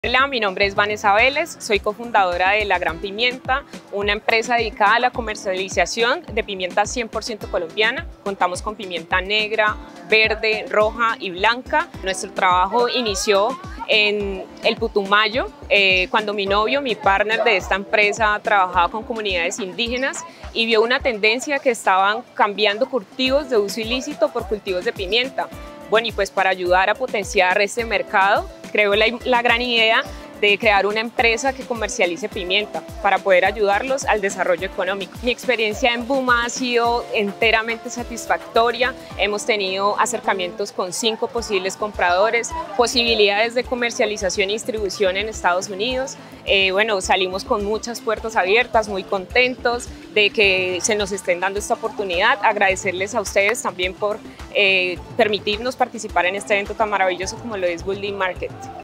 Hola, mi nombre es Vanessa Vélez, soy cofundadora de La Gran Pimienta, una empresa dedicada a la comercialización de pimienta 100% colombiana. Contamos con pimienta negra, verde, roja y blanca. Nuestro trabajo inició en el Putumayo, cuando mi novio, mi partner de esta empresa, trabajaba con comunidades indígenas y vio una tendencia que estaban cambiando cultivos de uso ilícito por cultivos de pimienta. Bueno, y pues para ayudar a potenciar este mercado, creo la gran idea de crear una empresa que comercialice pimienta para poder ayudarlos al desarrollo económico. Mi experiencia en Buma ha sido enteramente satisfactoria. Hemos tenido acercamientos con 5 posibles compradores, posibilidades de comercialización y distribución en Estados Unidos. Bueno, salimos con muchas puertas abiertas, muy contentos de que se nos estén dando esta oportunidad. Agradecerles a ustedes también por permitirnos participar en este evento tan maravilloso como lo es Building Market.